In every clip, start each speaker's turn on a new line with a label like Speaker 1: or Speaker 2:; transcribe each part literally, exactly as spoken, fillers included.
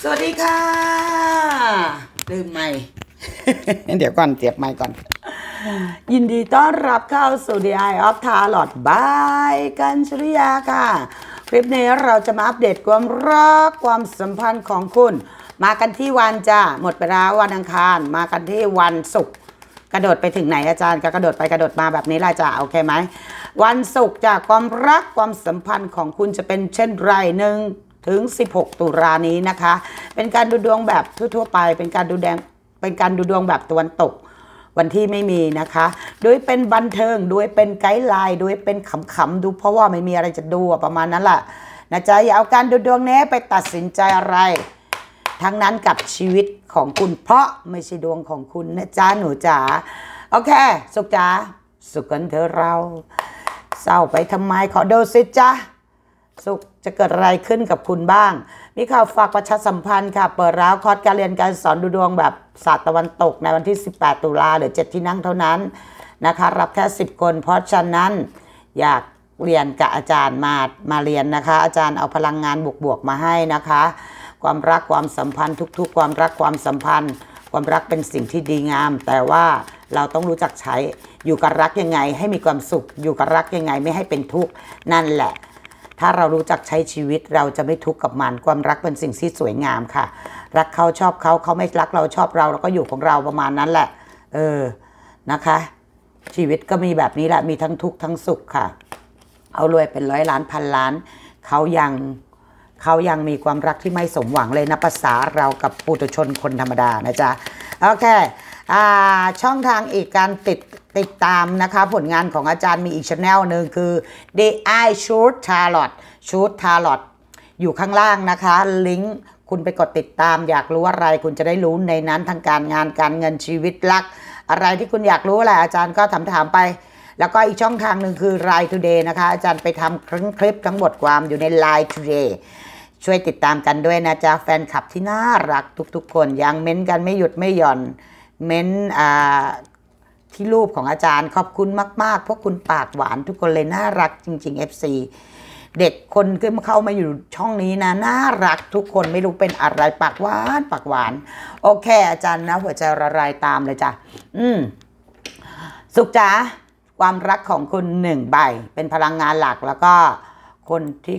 Speaker 1: สวัสดีค่ะลืมไมค์ เดี๋ยวก่อนเสียบไมค์ก่อนยินดีต้อนรับเข้าสู่ The Eye of Tarot by กัญชริยาค่ะคลิปนี้เราจะมาอัปเดตความรักความสัมพันธ์ของคุณมากันที่วันจ้าหมดไปแล้ววันอังคารมากันที่วันศุกร์กระโดดไปถึงไหนอาจารย์ก็กระโดดไปกระโดดมาแบบนี้ล่ะจ้าโอเคไหมวันศุกร์จากความรักความสัมพันธ์ของคุณจะเป็นเช่นไรหนึ่งถึงสิบหกตุลานี้นะคะเป็นการดูดวงแบบทั่วๆไปเป็นการดูแดงเป็นการดูดวงแบบตะวันตกวันที่ไม่มีนะคะโดยเป็นบันเทิงโดยเป็นไกด์ไลน์โดยเป็นขำๆดูเพราะว่าไม่มีอะไรจะดูประมาณนั้นแหละนะจ๊ะอย่าเอาการดูดวงนี้ไปตัดสินใจอะไรทั้งนั้นกับชีวิตของคุณเพราะไม่ใช่ดวงของคุณนะจ๊ะหนูจ๋าโอเคสุขจ๋าสุขกันเถอะเราเศร้าไปทำไมขอดูสิจ๊ะสุขจะเกิดอะไรขึ้นกับคุณบ้างมีข่าวฝากประชาสัมพันธ์ค่ะเปิดร้าวคอร์สการเรียนการสอนดูดวงแบบศาสตร์ตะวันตกในวันที่สิบแปดตุลาหรือเจ็ดที่นั่งเท่านั้นนะคะรับแค่สิบคนเพราะฉะนั้นอยากเรียนกับอาจารย์มามาเรียนนะคะอาจารย์เอาพลังงานบวกๆมาให้นะคะความรักความสัมพันธ์ทุกๆความรักความสัมพันธ์ความรักเป็นสิ่งที่ดีงามแต่ว่าเราต้องรู้จักใช้อยู่กับรักยังไงให้มีความสุขอยู่กับรักยังไงไม่ให้เป็นทุกข์นั่นแหละถ้าเรารู้จักใช้ชีวิตเราจะไม่ทุกข์กับมันความรักเป็นสิ่งที่สวยงามค่ะรักเขาชอบเขาเขาไม่รักเราชอบเราเราก็อยู่ของเราประมาณนั้นแหละเออนะคะชีวิตก็มีแบบนี้แหละมีทั้งทุกข์ทั้งสุขค่ะเอารวยเป็นร้อยล้านพันล้านเขายังเขายังมีความรักที่ไม่สมหวังเลยนะภาษาเรากับปุถุชนคนธรรมดานะจ๊ะโอเคอ่าช่องทางอีกการติดติดตามนะคะผลงานของอาจารย์มีอีกช่องหนึ่งคือ The Eye Shoot Tarot Shoot Tarot อยู่ข้างล่างนะคะลิงก์คุณไปกดติดตามอยากรู้อะไรคุณจะได้รู้ในนั้นทั้งการงานการเงินชีวิตรักอะไรที่คุณอยากรู้แหละอาจารย์ก็ถามถามไปแล้วก็อีกช่องทางหนึ่งคือ ไลน์ Today นะคะอาจารย์ไปทำคลิปทั้งหมดความอยู่ใน ไลน์ Today ช่วยติดตามกันด้วยนะจ๊ะแฟนคลับที่น่ารักทุกๆคนยังเม้นกันไม่หยุดไม่หย่อนเม้นอ่าที่รูปของอาจารย์ขอบคุณมากๆเพราะคุณปากหวานทุกคนเลยน่ารักจริงๆ เอฟ ซี เด็กคนขึ้นมาเข้ามาอยู่ช่องนี้นะน่ารักทุกคนไม่รู้เป็นอะไรปากหวานปากหวานโอเคอาจารย์นะหัวใจละลายตามเลยจ้ะอืมสุขจ๋าความรักของคุณหนึ่งใบเป็นพลังงานหลักแล้วก็คนที่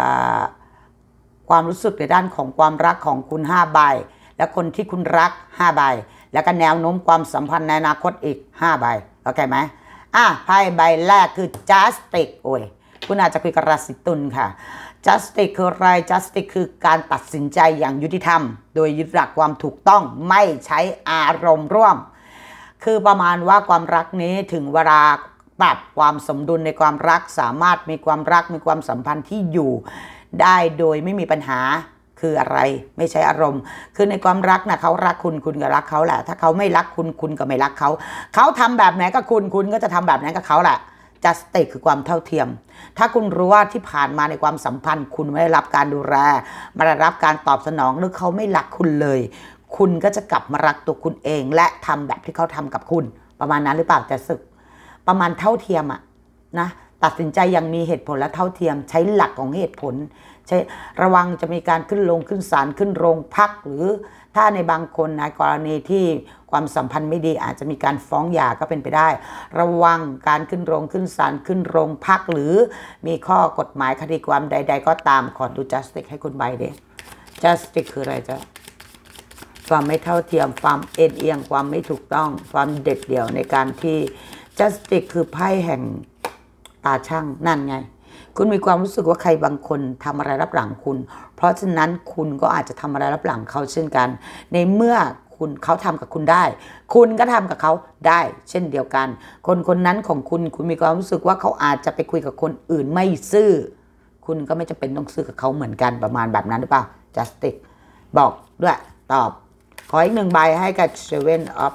Speaker 1: ความรู้สึกในด้านของความรักของคุณห้าใบและคนที่คุณรักห้าใบแล้วก็แนวโน้มความสัมพันธ์ในอนาคตอีกห้าใบโอเคไหมอ่ะไพ่ใบแรกคือ Justice โอ้ยคุณอาจจะคุยกับราศีตุลค่ะ Justice คืออะไร Justice คือการตัดสินใจอย่างยุติธรรมโดยยึดหลักความถูกต้องไม่ใช้อารมณ์ร่วมคือประมาณว่าความรักนี้ถึงเวลาปรับความสมดุลในความรักสามารถมีความรักมีความสัมพันธ์ที่อยู่ได้โดยไม่มีปัญหาคืออะไรไม่ใช่อารมณ์คือในความรักนะเขารักคุณคุณก็รักเขาแหละถ้าเขาไม่รักคุณคุณก็ไม่รักเขาเขาทำแบบไหนกับคุณคุณก็จะทำแบบนั้นกับเขาแหละ Justice คือความเท่าเทียมถ้าคุณรู้ว่าที่ผ่านมาในความสัมพันธ์คุณไม่ได้รับการดูแลไม่ได้รับการตอบสนองหรือเขาไม่รักคุณเลยคุณก็จะกลับมารักตัวคุณเองและทำแบบที่เขาทำกับคุณประมาณนั้นหรือเปล่าจะสึกประมาณเท่าเทียมอะนะตัดสินใจอย่างมีเหตุผลและเท่าเทียมใช้หลักของเหตุผลใช่ระวังจะมีการขึ้นลงขึ้นศาลขึ้นโรงพักหรือถ้าในบางคนในกรณีที่ความสัมพันธ์ไม่ดีอาจจะมีการฟ้องหย่าก็เป็นไปได้ระวังการขึ้นโรงขึ้นศาลขึ้นโรงพักหรือมีข้อกฎหมายคดีความใดๆก็ตามขอดู Justice ให้คุณใบเด้ Justice คืออะไรจ๊ะความไม่เท่าเทียมความเอ็นเอียงความไม่ถูกต้องความเด็ดเดี่ยวในการที่ Justice คือไพ่แห่งตาช่างนั่นไงคุณมีความรู้สึกว่าใครบางคนทำอะไรรับหลังคุณเพราะฉะนั้นคุณก็อาจจะทำอะไรรับหลังเขาเช่นกันในเมื่อคุณเขาทำกับคุณได้คุณก็ทำกับเขาได้เช่นเดียวกันคนคนนั้นของคุณคุณมีความรู้สึกว่าเขาอาจจะไปคุยกับคนอื่นไม่ซื่อคุณก็ไม่จำเป็นต้องซื่อกับเขาเหมือนกันประมาณแบบนั้นหรือเปล่า Justice บอกด้วยตอบขออีกหนึ่งใบให้กับ Seven of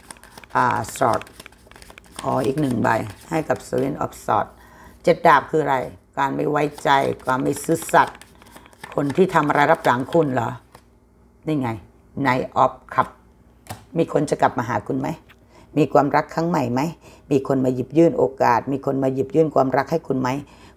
Speaker 1: Swords ขออีกหนึ่งใบให้กับ Seven of Swords เจ็ดดาบคืออะไรการไม่ไว้ใจความไม่ซื่อสัตย์คนที่ทำอะไรรับหลังคุณเหรอนี่ไง Knight of Cups มีคนจะกลับมาหาคุณไหมมีความรักครั้งใหม่ไหมมีคนมาหยิบยื่นโอกาสมีคนมาหยิบยื่นความรักให้คุณไหม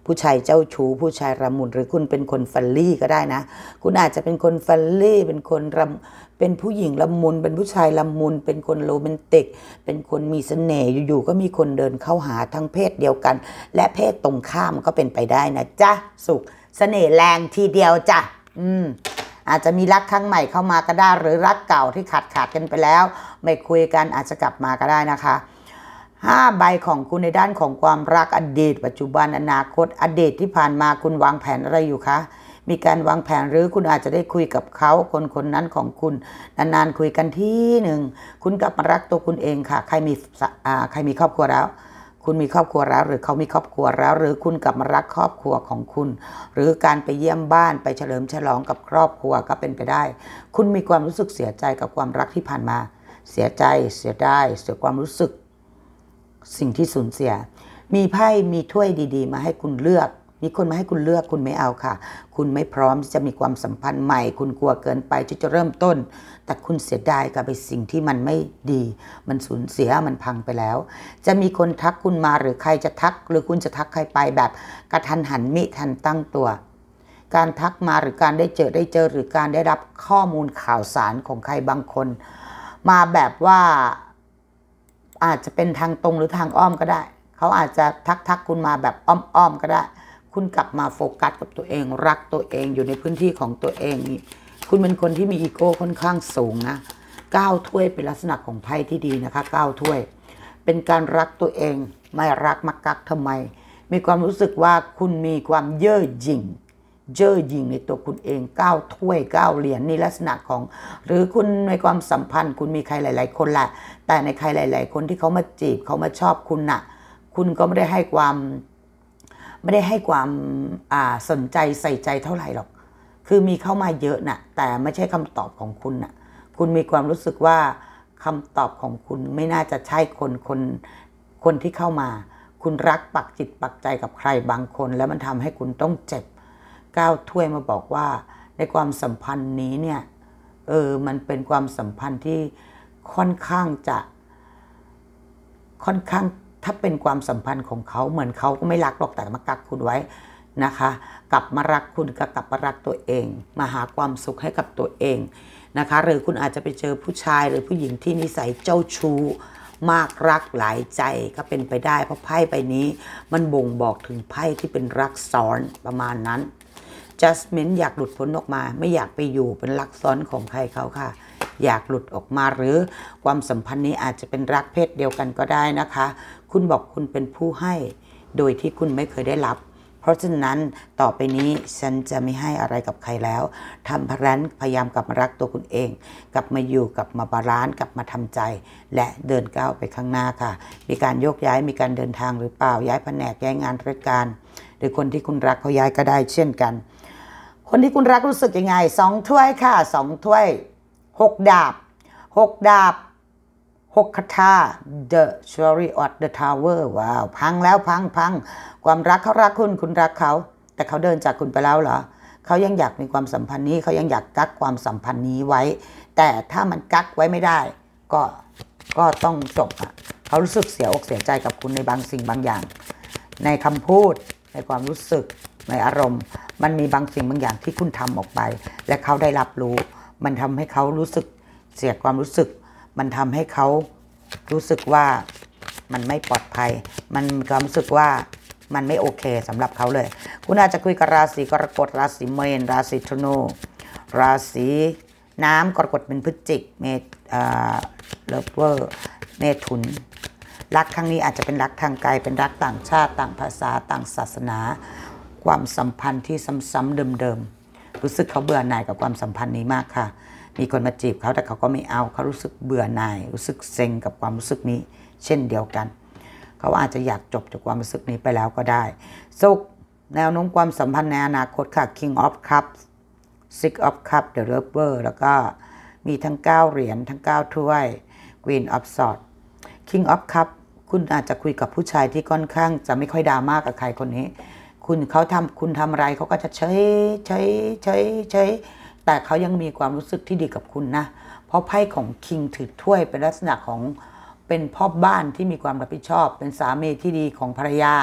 Speaker 1: ผู้ชายเจ้าชู้ผู้ชายละมุนหรือคุณเป็นคนฟัลลี่ก็ได้นะคุณอาจจะเป็นคนฟัลลี่เป็นคนรำเป็นผู้หญิงละมุนเป็นผู้ชายละมุนเป็นคนโรแมนติกเป็นคนมีเสน่ห์อยู่ๆก็มีคนเดินเข้าหาทั้งเพศเดียวกันและเพศตรงข้ามก็เป็นไปได้นะจ๊ะสุขเสน่ห์แรงทีเดียวจ้ะอืมอาจจะมีรักครั้งใหม่เข้ามาก็ได้หรือรักเก่าที่ขาดขาดกันไปแล้วไม่คุยกันอาจจะกลับมาก็ได้นะคะห้าใบของคุณในด้านของความรักอดีตปัจจุบันอนาคตอดีตที่ผ่านมาคุณวางแผนอะไรอยู่คะมีการวางแผนหรือคุณอาจจะได้คุยกับเขาคนคนนั้นของคุณนานๆคุยกันที่หนึ่งคุณกลับมารักตัวคุณเองค่ะใครมีอ่าใครมีครอบครัวแล้วคุณมีครอบครัวแล้วหรือเขามีครอบครัวแล้วหรือคุณกลับมารักครอบครัวของคุณหรือการไปเยี่ยมบ้านไปเฉลิมฉลองกับครอบครัวก็เป็นไปได้คุณมีความรู้สึกเสียใจกับความรักที่ผ่านมาเสียใจเสียได้เสียความรู้สึกสิ่งที่สูญเสียมีไพ่มีถ้วยดีๆมาให้คุณเลือกมีคนมาให้คุณเลือกคุณไม่เอาค่ะคุณไม่พร้อมที่จะมีความสัมพันธ์ใหม่คุณกลัวเกินไปที่จะเริ่มต้นแต่คุณเสียดายกับไปสิ่งที่มันไม่ดีมันสูญเสียมันพังไปแล้วจะมีคนทักคุณมาหรือใครจะทักหรือคุณจะทักใครไปแบบกระทันหันมิทันตั้งตัวการทักมาหรือการได้เจอได้เจอหรือการได้รับข้อมูลข่าวสารของใครบางคนมาแบบว่าอาจจะเป็นทางตรงหรือทางอ้อมก็ได้เขาอาจจะทักทักคุณมาแบบอ้อมๆก็ได้คุณกลับมาโฟกัสกับตัวเองรักตัวเองอยู่ในพื้นที่ของตัวเองคุณเป็นคนที่มีอีโก้ค่อนข้างสูงนะเก้าถ้วยเป็นลักษณะของไพ่ที่ดีนะคะเก้าถ้วยเป็นการรักตัวเองไม่รักมักกักทำไมมีความรู้สึกว่าคุณมีความเย่อหยิ่งเย่อหยิ่งในตัวคุณเองเก้าถ้วยเก้าเหรียญนี่ลักษณะของหรือคุณในความสัมพันธ์คุณมีใครหลายๆคนแหละแต่ในใครหลายๆคนที่เขามาจีบเขามาชอบคุณน่ะคุณก็ไม่ได้ให้ความไม่ได้ให้ความสนใจใส่ใจเท่าไหร่หรอกคือมีเข้ามาเยอะนะแต่ไม่ใช่คำตอบของคุณนะคุณมีความรู้สึกว่าคำตอบของคุณไม่น่าจะใช่คนคนคนที่เข้ามาคุณรักปักจิตปักใจกับใครบางคนแล้วมันทำให้คุณต้องเจ็บก้าวถ้วยมาบอกว่าในความสัมพันธ์นี้เนี่ยเออมันเป็นความสัมพันธ์ที่ค่อนข้างจะค่อนข้างถ้าเป็นความสัมพันธ์ของเขาเหมือนเขาก็ไม่รักหรอกแต่มากักคุณไว้นะคะกลับมารักคุณก็กลับมารักตัวเองมาหาความสุขให้กับตัวเองนะคะหรือคุณอาจจะไปเจอผู้ชายหรือผู้หญิงที่นิสัยเจ้าชู้มากรักหลายใจก็เป็นไปได้เพราะไพ่ใบนี้มันบ่งบอกถึงไพ่ที่เป็นรักซ้อนประมาณนั้น Jasmine อยากหลุดพ้นออกมาไม่อยากไปอยู่เป็นรักซ้อนของใครเขาค่ะอยากหลุดออกมาหรือความสัมพันธ์นี้อาจจะเป็นรักเพศเดียวกันก็ได้นะคะคุณบอกคุณเป็นผู้ให้โดยที่คุณไม่เคยได้รับเพราะฉะนั้นต่อไปนี้ฉันจะไม่ให้อะไรกับใครแล้วทำพลันพยายามกลับมารักตัวคุณเองกลับมาอยู่กลับมาบาลานซ์กลับมาทำใจและเดินก้าวไปข้างหน้าค่ะมีการโยกย้ายมีการเดินทางหรือเปล่าย้ายแผนกย้ายงานราชการหรือคนที่คุณรักเขาย้ายก็ได้เช่นกันคนที่คุณรักรู้สึกยังไงสองถ้วยค่ะสองถ้วยหกดาบหกดาบหกคาถา The Story of the Tower ว้าวพังแล้วพังพังความรักเขารักคุณคุณรักเขาแต่เขาเดินจากคุณไปแล้วเหรอเขายังอยากมีความสัมพันธ์นี้เขายังอยากกักความสัมพันธ์นี้ไว้แต่ถ้ามันกักไว้ไม่ได้ก็ก็ต้องจบอ่ะเขารู้สึกเสียอกเสียใจกับคุณในบางสิ่งบางอย่างในคำพูดในความรู้สึกในอารมณ์มันมีบางสิ่งบางอย่างที่คุณทำออกไปและเขาได้รับรู้มันทำให้เขารู้สึกเสียความรู้สึกมันทำให้เขารู้สึกว่ามันไม่ปลอดภัยมันมีความรู้สึกว่ามันไม่โอเคสำหรับเขาเลยคุณอาจจะคุยกับราศีกรกฎราศีเมษราศีธนูราศีน้ำกรกฎเป็นพฤศจิกเมษเลิฟเวอร์เมถุนรักครั้งนี้อาจจะเป็นรักทางไกลเป็นรักต่างชาติต่างภาษาต่างศาสนาความสัมพันธ์ที่ซ้ำๆเดิมๆรู้สึกเขาเบื่อหน่ายกับความสัมพันธ์นี้มากค่ะมีคนมาจีบเขาแต่เขาก็ไม่เอาเขารู้สึกเบื่อหน่ายรู้สึกเซ็งกับความรู้สึกนี้เช่นเดียวกันเขาอาจจะอยากจบจากความรู้สึกนี้ไปแล้วก็ได้สุขแนวโน้มความสัมพันธ์ในอนาคตค่ะ King of Cups Six of Cups The Lover แล้วก็มีทั้งเก้าเหรียญทั้งเก้าถ้วย Queen of Swords King of Cups คุณอาจจะคุยกับผู้ชายที่ค่อนข้างจะไม่ค่อยดราม่ากับใครคนนี้คุณเขาทำคุณทำอะไรเขาก็จะเฉยเฉยเฉยเฉยแต่เขายังมีความรู้สึกที่ดีกับคุณนะเพราะไพ่ของคิงถือถ้วยเป็นลักษณะของเป็นพ่อบ้านที่มีความรับผิดชอบเป็นสามีที่ดีของภรรยา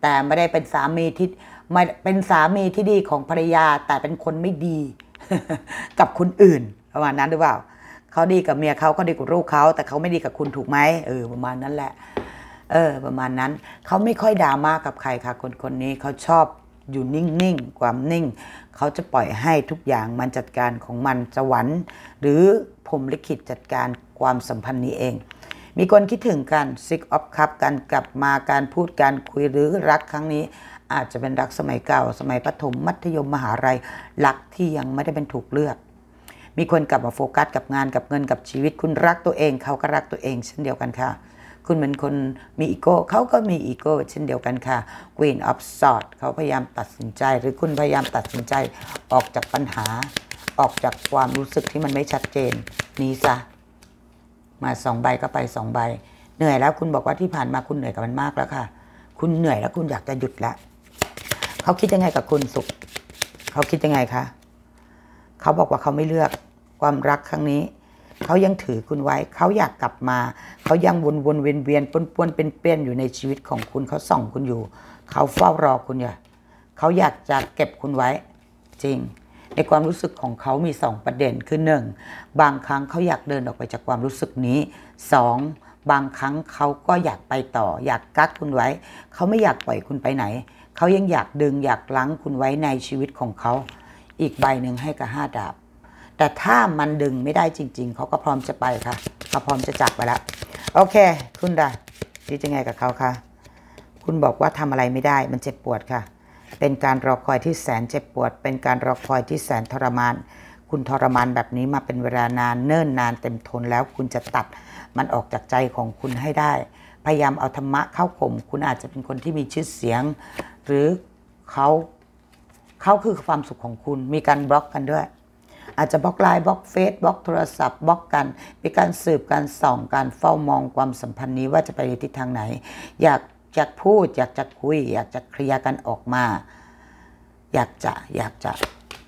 Speaker 1: แต่ไม่ได้เป็นสามีที่ไม่เป็นสามีที่ดีของภรรยาแต่เป็นคนไม่ดี กับคนอื่นประมาณนั้นหรือเปล่าเขาดีกับเมียเขาก็ดีกับลูกเขาแต่เขาไม่ดีกับคุณถูกไหมเออประมาณนั้นแหละเออประมาณนั้นเขาไม่ค่อยดราม่ากับใครค่ะคนคนนี้เขาชอบอยู่นิ่งๆความนิ่งเขาจะปล่อยให้ทุกอย่างมันจัดการของมันสวรรค์หรือพรหมลิขิตจัดการความสัมพันธ์นี้เองมีคนคิดถึงกัน Six of Cups การกลับมาการพูดการคุยหรือรักครั้งนี้อาจจะเป็นรักสมัยเก่าสมัยประถมมัธยมมหาลัยรักที่ยังไม่ได้เป็นถูกเลือกมีคนกลับมาโฟกัสกับงานกับเงินกับชีวิตคุณรักตัวเองเขาก็รักตัวเองเช่นเดียวกันค่ะคุณเป็นคนมีอีโก้เขาก็มีอีโก้เช่นเดียวกันค่ะ Queen of Swords เขาพยายามตัดสินใจหรือคุณพยายามตัดสินใจออกจากปัญหาออกจากความรู้สึกที่มันไม่ชัดเจนนี้ซะมาสองใบก็ไปสองใบเหนื่อยแล้วคุณบอกว่าที่ผ่านมาคุณเหนื่อยกับมันมากแล้วค่ะคุณเหนื่อยแล้วคุณอยากจะหยุดแล้วเขาคิดยังไงกับคุณสุขเขาคิดยังไงคะเขาบอกว่าเขาไม่เลือกความรักครั้งนี้เขายังถือคุณไว้เขาอยากกลับมาเขายังวนวนเวียนเวียนปนปนเป็นเปี้ยนอยู่ในชีวิตของคุณเขาส่องคุณอยู่เขาเฝ้ารอคุณอยู่เขาอยากจะเก็บคุณไว้จริงในความรู้สึกของเขามีสองประเด็นคือหนึ่งบางครั้งเขาอยากเดินออกไปจากความรู้สึกนี้สองบางครั้งเขาก็อยากไปต่ออยากกักคุณไว้เขาไม่อยากปล่อยคุณไปไหนเขายังอยากดึงอยากลังคุณไว้ในชีวิตของเขาอีกใบหนึ่งให้กับห้าดาบแต่ถ้ามันดึงไม่ได้จริงๆเขาก็พร้อมจะไปค่ะเขาพร้อมจะจากไปแล้วโอเคคุณดาคิดยังไงกับเขาคะคุณบอกว่าทำอะไรไม่ได้มันเจ็บปวดค่ะเป็นการรอคอยที่แสนเจ็บปวดเป็นการรอคอยที่แสนทรมานคุณทรมานแบบนี้มาเป็นเวลานานเนิ่นนานเต็มทนแล้วคุณจะตัดมันออกจากใจของคุณให้ได้พยายามเอาธรรมะเข้าข่มคุณอาจจะเป็นคนที่มีชื่อเสียงหรือเขาเขาคือความสุขของคุณมีการบล็อกกันด้วยอาจจะบล็อกไลน์บล็อกเฟซบล็อกโทรศัพท์บล็อกกันมีการสืบการส่องการเฝ้ามองความสัมพันธ์นี้ว่าจะไปในทิศทางไหนอยากอยากพูดอยากจะคุยอยากจะเคลียร์กันออกมาอยากจะอยากจะ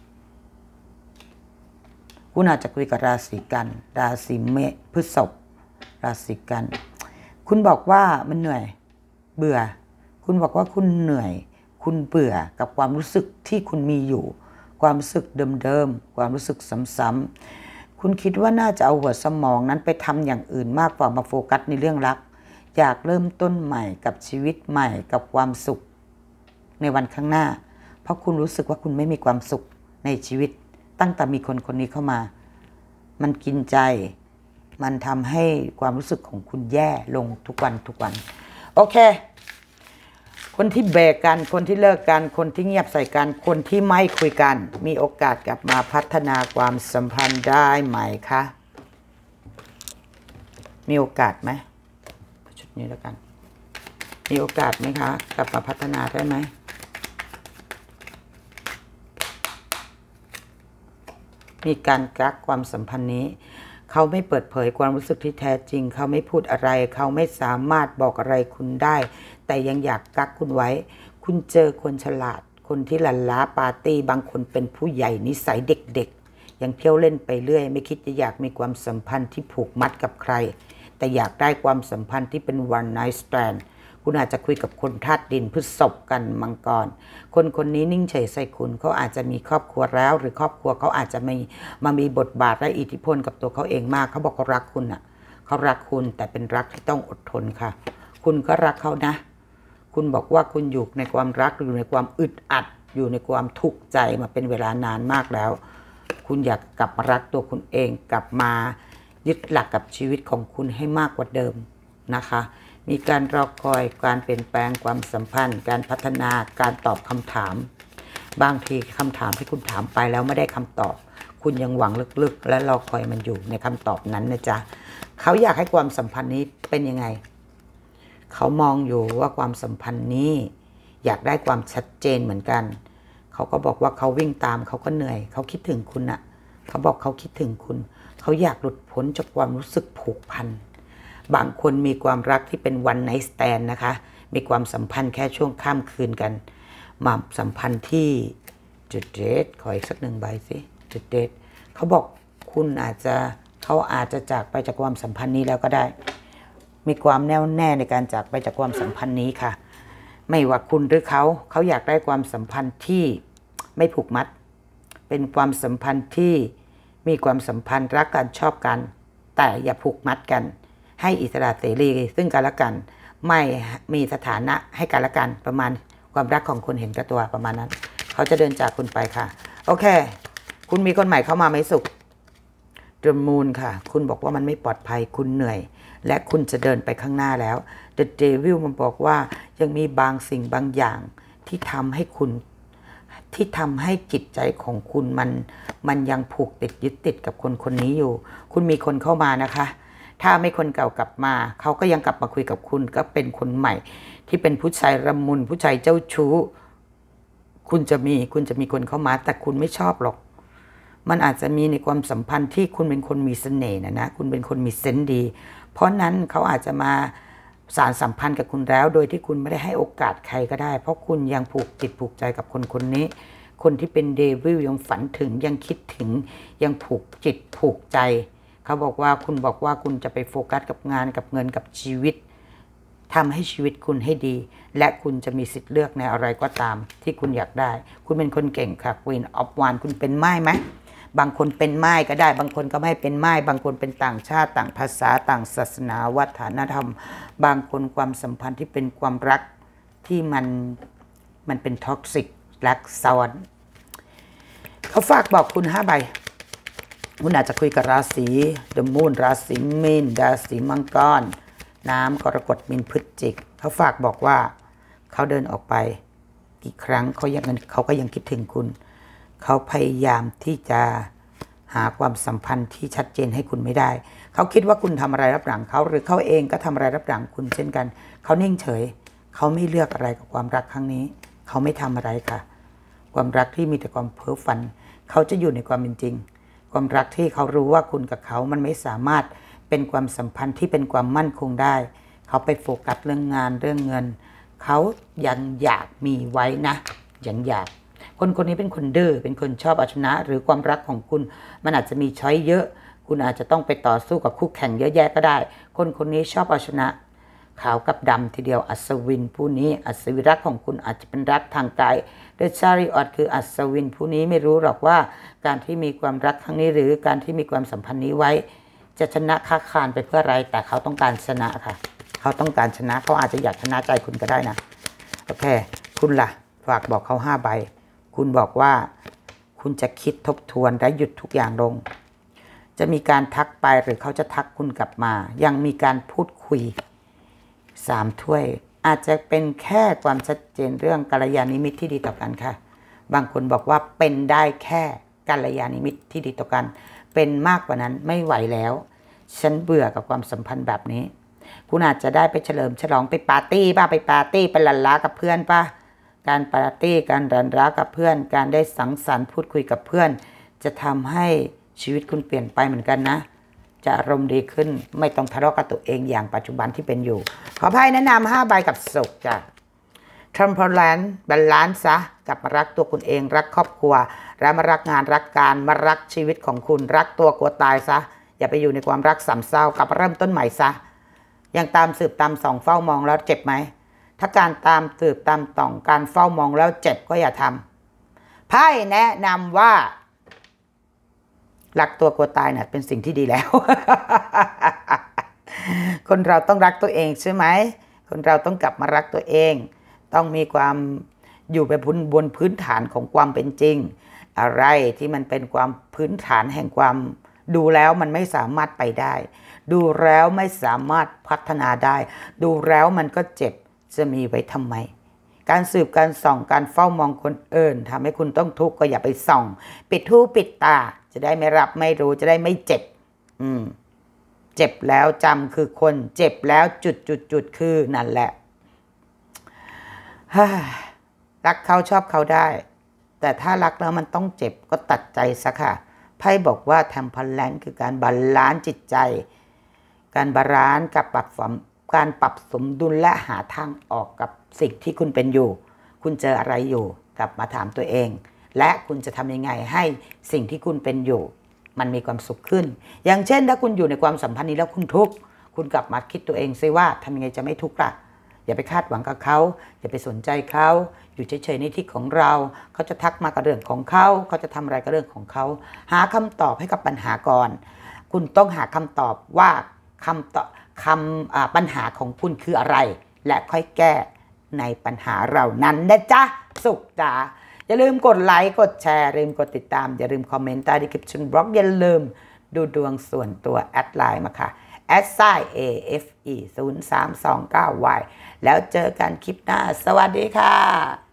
Speaker 1: คุณอาจจะคุยกับราศีกันราศีเมษพฤษภราศีกันคุณบอกว่ามันเหนื่อยเบื่อคุณบอกว่าคุณเหนื่อยคุณเบื่อกับความรู้สึกที่คุณมีอยู่ความรู้สึกเดิมๆความรู้สึกซ้ำๆคุณคิดว่าน่าจะเอาหัวสมองนั้นไปทำอย่างอื่นมากกว่ามาโฟกัสในเรื่องรักอยากเริ่มต้นใหม่กับชีวิตใหม่กับความสุขในวันข้างหน้าเพราะคุณรู้สึกว่าคุณไม่มีความสุขในชีวิตตั้งแต่มีคนคนนี้เข้ามามันกินใจมันทำให้ความรู้สึกของคุณแย่ลงทุกวันทุกวันโอเคคนที่เบรกกันคนที่เลิกกันคนที่เงียบใส่กันคนที่ไม่คุยกันมีโอกาสกลับมาพัฒนาความสัมพันธ์ได้ไหมคะมีโอกาสไหมชุดนี้แล้วกันมีโอกาสไหมคะกลับมาพัฒนาได้ไหมมีการกักความสัมพันธ์นี้เขาไม่เปิดเผยความรู้สึกที่แท้จริงเขาไม่พูดอะไรเขาไม่สามารถบอกอะไรคุณได้แต่ยังอยากกักคุณไว้คุณเจอคนฉลาดคนที่หลั่นล้าปาร์ตี้บางคนเป็นผู้ใหญ่นิสัยเด็กๆยังเที่ยวเล่นไปเรื่อยไม่คิดจะอยากมีความสัมพันธ์ที่ผูกมัดกับใครแต่อยากได้ความสัมพันธ์ที่เป็น one night stand คุณอาจจะคุยกับคนธาตุดินพฤษภกันมังกรคนคนนี้นิ่งเฉยใส่คุณเขาอาจจะมีครอบครัวแล้วหรือครอบครัวเขาอาจจะมีมามีบทบาทและอิทธิพลกับตัวเขาเองมากเขาบอกเขารักคุณอ่ะเขารักคุณแต่เป็นรักที่ต้องอดทนค่ะคุณก็รักเขานะคุณบอกว่าคุณอยู่ในความรักอยู่ในความอึดอัดอยู่ในความทุกข์ใจมาเป็นเวลานานมากแล้วคุณอยากกลับมารักตัวคุณเองกลับมายึดหลักกับชีวิตของคุณให้มากกว่าเดิมนะคะมีการรอคอยการเปลี่ยนแปลงความสัมพันธ์การพัฒนาการตอบคำถามบางทีคำถามที่คุณถามไปแล้วไม่ได้คำตอบคุณยังหวังลึกๆและรอคอยมันอยู่ในคำตอบนั้นนะจ๊ะเขาอยากให้ความสัมพันธ์นี้เป็นยังไงเขามองอยู่ว่าความสัมพันธ์นี้อยากได้ความชัดเจนเหมือนกันเขาก็บอกว่าเขาวิ่งตามเขาก็เหนื่อยเขาคิดถึงคุณน่ะเขาบอกเขาคิดถึงคุณเขาอยากหลุดพ้นจากความรู้สึกผูกพันบางคนมีความรักที่เป็น one night stand นะคะมีความสัมพันธ์แค่ช่วงข้ามคืนกันมาสัมพันธ์ที่จุดเดทขออีกสักหนึ่งใบสิจุดเดทเขาบอกคุณอาจจะเขาอาจจะจากไปจากความสัมพันธ์นี้แล้วก็ได้มีความแน่วแน่ในการจากไปจากความสัมพันธ์นี้ค่ะไม่ว่าคุณหรือเขาเขาอยากได้ความสัมพันธ์ที่ไม่ผูกมัดเป็นความสัมพันธ์ที่มีความสัมพันธ์รักกันชอบกันแต่อย่าผูกมัดกันให้อิสระเสรีซึ่งกันและกันไม่มีสถานะให้กันและกันประมาณความรักของคนเห็นแก่ตัวประมาณนั้นเขาจะเดินจากคุณไปค่ะโอเคคุณมีคนใหม่เข้ามาไหมสุขเดอะมูนค่ะคุณบอกว่ามันไม่ปลอดภัยคุณเหนื่อยและคุณจะเดินไปข้างหน้าแล้ว The Devil มันบอกว่ายังมีบางสิ่งบางอย่างที่ทำให้คุณที่ทำให้จิตใจของคุณมันมันยังผูกติดยึดติดกับคนคนนี้อยู่คุณมีคนเข้ามานะคะถ้าไม่คนเก่ากลับมาเขาก็ยังกลับมาคุยกับคุณก็เป็นคนใหม่ที่เป็นผู้ชายละมุนผู้ชายเจ้าชู้คุณจะมีคุณจะมีคนเข้ามาแต่คุณไม่ชอบหรอกมันอาจจะมีในความสัมพันธ์ที่คุณเป็นคนมีเสน่ห์นะนะคุณเป็นคนมีเซนส์ดีเพราะนั้นเขาอาจจะมาสารสัมพันธ์กับคุณแล้วโดยที่คุณไม่ได้ให้โอกาสใครก็ได้เพราะคุณยังผูกจิตผูกใจกับคนคนนี้คนที่เป็นเดวิลยังฝันถึงยังคิดถึงยังผูกจิตผูกใจเขาบอกว่าคุณบอกว่าคุณจะไปโฟกัสกับงานกับเงินกับชีวิตทำให้ชีวิตคุณให้ดีและคุณจะมีสิทธิ์เลือกในอะไรก็ตามที่คุณอยากได้คุณเป็นคนเก่งค่ะ Queen of Wands คุณเป็นไม้ไหมบางคนเป็นไม้ก็ได้บางคนก็ไม่เป็นไม้บางคนเป็นต่างชาติต่างภาษาต่างศาสนาวัฒนธรรมบางคนความสัมพันธ์ที่เป็นความรักที่มันมันเป็นท็อกซิกรักซ้อนเขาฝากบอกคุณห้าใบคุณอาจจะคุยกับราศีเดอะมูนราศีมีนราศีมังกรน้ำกรกฎมีนพฤศจิกเขาฝากบอกว่าเขาเดินออกไปกี่ครั้งเขายังเขาก็ยังคิดถึงคุณเขาพยายามที่จะหาความสัมพันธ์ที่ชัดเจนให้คุณไม่ได้เขาคิดว่าคุณทำอะไรรับหลังเขาหรือเขาเองก็ทำอะไรรับหลังคุณเช่นกันเขานิ่งเฉยเขาไม่เลือกอะไรกับความรักครั้งนี้เขาไม่ทำอะไรค่ะความรักที่มีแต่ความเพ้อฝันเขาจะอยู่ในความเป็นจริงความรักที่เขารู้ว่าคุณกับเขามันไม่สามารถเป็นความสัมพันธ์ที่เป็นความมั่นคงได้เขาไปโฟกัสเรื่องงานเรื่องเงินเขายังอยากมีไว้นะยังอยากคนคนนี้เป็นคนดื้อเป็นคนชอบเอาชนะหรือความรักของคุณมันอาจจะมีช้อยเยอะคุณอาจจะต้องไปต่อสู้กับคู่แข่งเยอะแยะก็ได้คนคนนี้ชอบเอาชนะขาวกับดำทีเดียวอัศวินผู้นี้อัศวินรักของคุณอาจจะเป็นรักทางกายเดอะชาริออตคืออัศวินผู้นี้ไม่รู้หรอกว่าการที่มีความรักครั้งนี้หรือการที่มีความสัมพันธ์นี้ไว้จะชนะค้าคานไปเพื่ออะไรแต่เขาต้องการชนะค่ะเขาต้องการชนะเขาอาจจะอยากชนะใจคุณก็ได้นะโอเคคุณล่ะฝากบอกเขาห้าใบคุณบอกว่าคุณจะคิดทบทวนและหยุดทุกอย่างลงจะมีการทักไปหรือเขาจะทักคุณกลับมายังมีการพูดคุยสามถ้วยอาจจะเป็นแค่ความชัดเจนเรื่องกัลยาณมิตรที่ดีต่อกันค่ะบางคนบอกว่าเป็นได้แค่กัลยาณมิตรที่ดีต่อกันเป็นมากกว่านั้นไม่ไหวแล้วฉันเบื่อกับความสัมพันธ์แบบนี้คุณอาจจะได้ไปเฉลิมฉลองไปปาร์ตี้ป่ะไปปาร์ตี้ไปลันลากับเพื่อนป่ะการปาร์ตี้การรันรักกับเพื่อนการได้สังสรรค์พูดคุยกับเพื่อนจะทำให้ชีวิตคุณเปลี่ยนไปเหมือนกันนะจะอารมณ์ดีขึ้นไม่ต้องทะเลาะกับตัวเองอย่างปัจจุบันที่เป็นอยู่ขอไพ่แนะนำห้าใบกับสุขจ้ะทรัมเพลนบาลานซ์ซะกลับมารักตัวคุณเองรักครอบครัวและมารักงานรักการมารักชีวิตของคุณรักตัวกลัวตายซะอย่าไปอยู่ในความรักสามเศร้ากลับมาเริ่มต้นใหม่ซะยังตามสืบตามส่องเฝ้ามองแล้วเจ็บไหมถ้าการตามสืบตามต่องการเฝ้ามองแล้วเจ็บก็อย่าทำไพ่แนะนำว่ารักตัวกลัวตายเนี่ยเป็นสิ่งที่ดีแล้ว คนเราต้องรักตัวเองใช่ไหมคนเราต้องกลับมารักตัวเองต้องมีความอยู่ไปบนพื้นฐานของความเป็นจริงอะไรที่มันเป็นความพื้นฐานแห่งความดูแล้วมันไม่สามารถไปได้ดูแล้วไม่สามารถพัฒนาได้ดูแล้วมันก็เจ็บจะมีไว้ทำไมการสืบการส่องการเฝ้ามองคนอื่นทำให้คุณต้องทุกข์ก็อย่าไปส่องปิดหูปิดตาจะได้ไม่รับไม่รู้จะได้ไม่เจ็บอืมเจ็บแล้วจำคือคนเจ็บแล้วจุดจุดจุดคือนั่นแหละรักเขาชอบเขาได้แต่ถ้ารักแล้วมันต้องเจ็บก็ตัดใจซะค่ะไพ่บอกว่าเทมเพลนคือการบาลานซ์จิตใจการบาลานซ์กับปรับสมการปรับสมดุลและหาทางออกกับสิ่งที่คุณเป็นอยู่คุณเจออะไรอยู่กลับมาถามตัวเองและคุณจะทำยังไงให้สิ่งที่คุณเป็นอยู่มันมีความสุขขึ้นอย่างเช่นถ้าคุณอยู่ในความสัมพันธ์นี้แล้วคุณทุกข์คุณกลับมาคิดตัวเองซิว่าทำยังไงจะไม่ทุกข์ล่ะอย่าไปคาดหวังกับเขาอย่าไปสนใจเขาอยู่เฉยๆในที่ของเราเขาจะทักมากับเรื่องของเขาเขาจะทำอะไรกับเรื่องของเขาหาคำตอบให้กับปัญหาก่อนคุณต้องหาคำตอบว่าคำตอบคำปัญหาของคุณคืออะไรและค่อยแก้ในปัญหาเหล่านั้นนะจ๊ะสุขจ๋าอย่าลืมกดไลค์กดแชร์อย่าลืมกดติดตามอย่าลืมคอมเมนต์ใต้ดีคริปชั่นบล็อกอย่าลืมดูดวงส่วนตัวแอดไลน์มาค่ะแอดไซน์ เอ เอฟ อี ศูนย์ สาม สอง เก้า วาย แล้วเจอกันคลิปหน้าสวัสดีค่ะ